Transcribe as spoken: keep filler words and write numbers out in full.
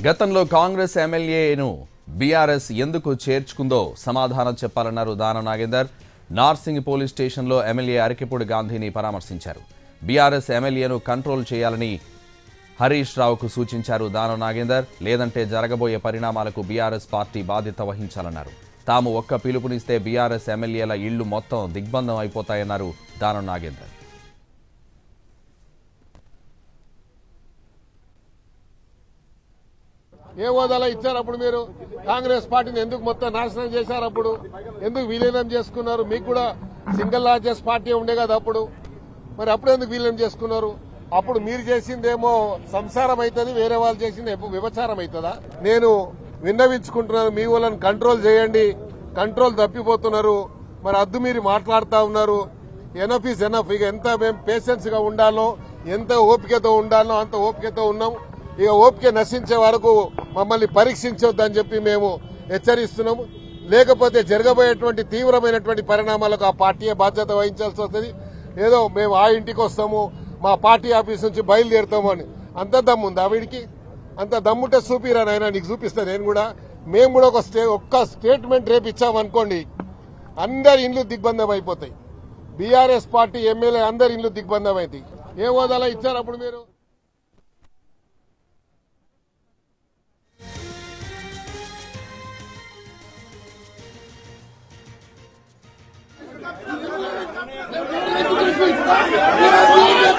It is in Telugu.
గతంలో కాంగ్రెస్ ఎమ్మెల్యేను బీఆర్ఎస్ ఎందుకు చేర్చుకుందో సమాధానం చెప్పాలన్నారు దానం నాగేందర్. నార్సింగ్ పోలీస్ స్టేషన్లో ఎమ్మెల్యే అరకెపూడి గాంధీని పరామర్శించారు. బీఆర్ఎస్ ఎమ్మెల్యేను కంట్రోల్ చేయాలని హరీష్ రావుకు సూచించారు దానం నాగేందర్. లేదంటే జరగబోయే పరిణామాలకు బీఆర్ఎస్ పార్టీ బాధ్యత వహించాలన్నారు. తాము ఒక్క పిలుపునిస్తే బీఆర్ఎస్ ఎమ్మెల్యేల ఇళ్లు మొత్తం దిగ్బంధం అయిపోతాయన్నారు దానం నాగేందర్. ఏ హోదాలో ఇచ్చారు? అప్పుడు మీరు కాంగ్రెస్ పార్టీని ఎందుకు మొత్తం నాశనం చేశారు? అప్పుడు ఎందుకు విలీనం చేసుకున్నారు? మీకు కూడా సింగిల్ లార్జెస్ట్ పార్టీ ఉండే కదా అప్పుడు, మరి అప్పుడు ఎందుకు విలీనం చేసుకున్నారు? అప్పుడు మీరు చేసిందేమో సంసారం అవుతుంది, వేరే వాళ్ళు చేసింది విభచారం అవుతుందా? నేను విన్నవించుకుంటున్నాను, మీ వాళ్ళని కంట్రోల్ చేయండి. కంట్రోల్ తప్పిపోతున్నారు. మరి అద్దు మీరు మాట్లాడుతూ ఉన్నారు. Enough is enough. ఇక ఎంత మేము పేషెన్స్ గా ఉండాలో, ఎంత ఓపికతో ఉండాలో అంత ఓపికతో ఉన్నాం. ఇక ఓపిక నశించే వరకు మమ్మల్ని పరీక్షించొద్దని చెప్పి మేము హెచ్చరిస్తున్నాము. లేకపోతే జరగబోయేటువంటి తీవ్రమైనటువంటి పరిణామాలకు ఆ పార్టీయే బాధ్యత వహించాల్సి వస్తుంది. ఏదో మేము ఆ ఇంటికి వస్తాము, మా పార్టీ ఆఫీస్ నుంచి బయలుదేరుతాము అని అంత దమ్ము ఉంది ఆవిడికి? అంత దమ్ముంటే చూపిరా నాయన, నీకు చూపిస్తా నేను కూడా. మేము కూడా ఒక స్టే ఒక్క స్టేట్మెంట్ రేపు ఇచ్చామనుకోండి, అందరి ఇండ్లు దిగ్బంధం అయిపోతాయి. బీఆర్ఎస్ పార్టీ ఎమ్మెల్యే అందరి ఇండ్లు దిగ్బంధం అవుతాయి. ఏ హోదాలో ఇచ్చారు అప్పుడు మీరు? Yeah.